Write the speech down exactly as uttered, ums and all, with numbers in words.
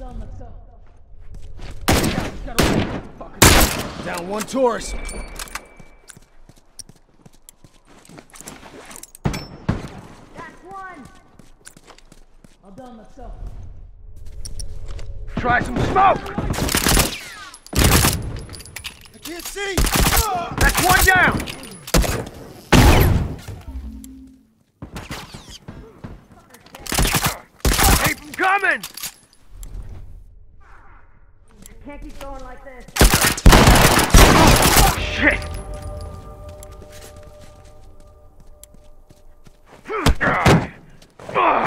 Down one tourist. Try some smoke! I can't see! That's one down! Keep them coming! Can't keep going like this. Shit! Ugh.